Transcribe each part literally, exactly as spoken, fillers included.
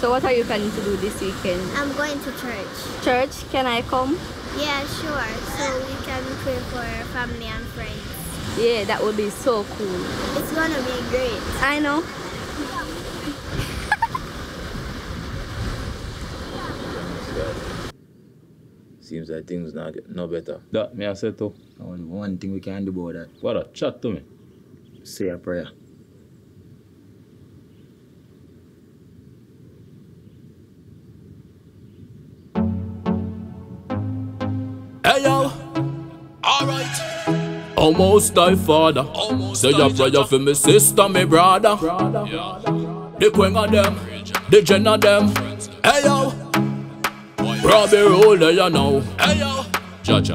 So what are you planning to do this weekend? I'm going to church. Church? Can I come? Yeah, sure. So we can pray for family and friends. Yeah, that would be so cool. It's gonna be great. I know. Seems like things not get no better. That me I say too. Only one thing we can do about that. What a chat to me. Say a prayer. Hey yo, alright. Almost die father. Almost say a prayer for me sister, me brother. Yeah. The queen of them, the gen of them. Hey yo, Robbie roll there you know. Hey yo, Jaja.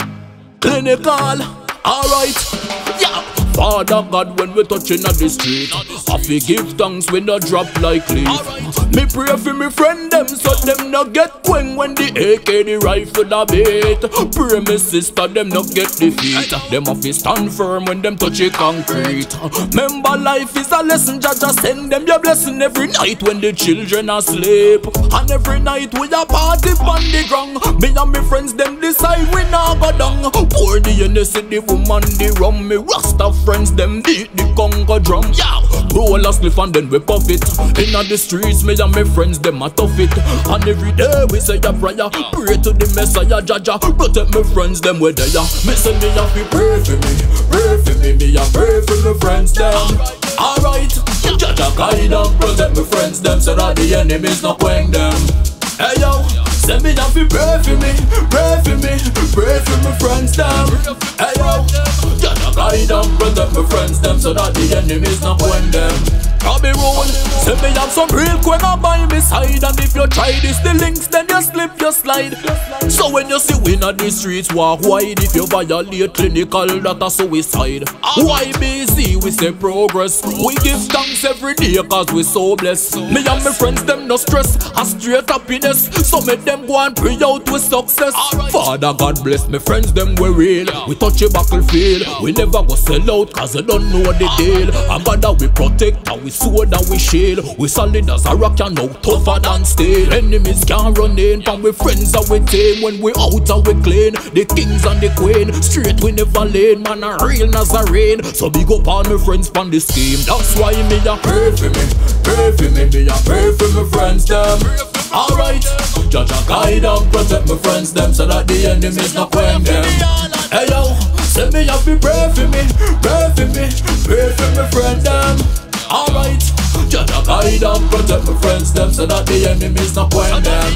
Clinical, alright. Yeah. Father God, when we touching at the street, I fi give thanks when no drop like leaf. Me pray for me friend them, so them no get queng when the A K the rifle da beat. Pray me sister, them no get defeat. Them a fi stand firm when them touch it concrete. Remember life is a lesson, Jaja send them your blessing every night when the children are asleep. And every night we a party on the ground. Me and me friends them decide we not go down. Pour the Hennessy, the woman, the rum, me Rasta friends them beat the conga drum. Yeah, roll a spliff and then we puff it. Inna the streets, me and my friends them a tough it. And every day we say a prayer, pray to the Messiah, Jaja, protect my friends them where they are. Me say me have to pray for me, pray for me, me a pray for my friends them. Alright, Jaja guide and protect my friends them, so that the enemies not quench them. Hey yo, say me have to pray for me, pray for me, pray for my friends them. Hey yo, Jaja guide and protect my friends them, so that the enemies not quench them. Robbie roll, say me have some real queen by my side. And if you try this, the links, then you slip, you slide. So when you see we in the streets, walk wide. If you violate clinical, that a suicide. Why busy, we say progress. We give thanks every day cause we so blessed. Me and my friends, them no stress, a straight happiness. So make them go and pray out with success. Father God bless me friends, them we real. We touch a battlefield, we never go sell out cause they don't know the deal. And God that we protect and we sword and we shield. We solid as a rock and now tougher than steel. Enemies can't run in, and we friends are we tame. When we out and we clean, the kings and the queen. Straight we never lane, man a real Nazarene. So big up all my friends from the scheme. That's why me a pray for me, pray for me, me a pray for my friends them. Alright, Jaja guide and protect my friends them, so that the enemies not quench them. Hey yo, say me have to pray for me, pray for me, pray for my friends them. Alright, Jaja guide and protect my friends them, so that the enemies not quench them.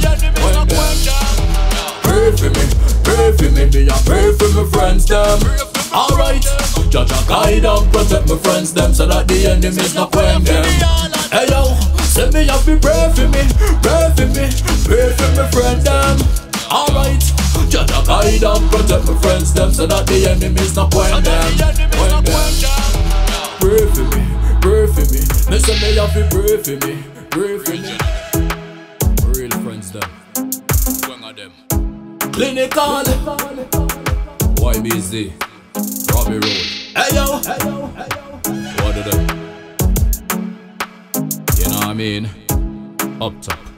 Pray for me, pray for me, me a pray for my friends them. Alright, Jaja guide and protect my friends them, so that the enemies not quench them. Hey yo, say me have to pray for me, pray for me, pray for my friends them. Alright, Jaja guide and protect my friends them, so that the enemies not quench them. Pray for me, pray for me. Me say me have to pray for me, pray for me. Real friends them, one of them. Clinical, Y B Z, Robbie Road. Hey yo, what do them? You know what I mean? Up top.